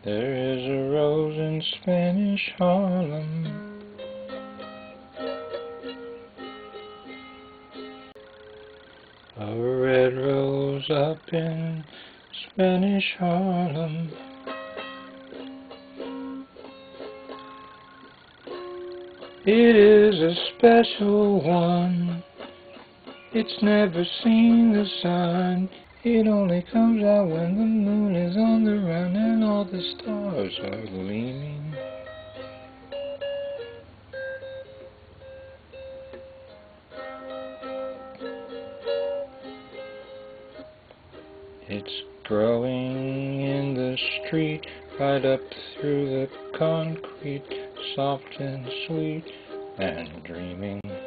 There is a rose in Spanish Harlem, a red rose up in Spanish Harlem. It is a special one. It's never seen the sun. It only comes out when the moon is on the run and all the stars are gleaming. It's growing in the street, right up through the concrete, soft and sweet and dreaming.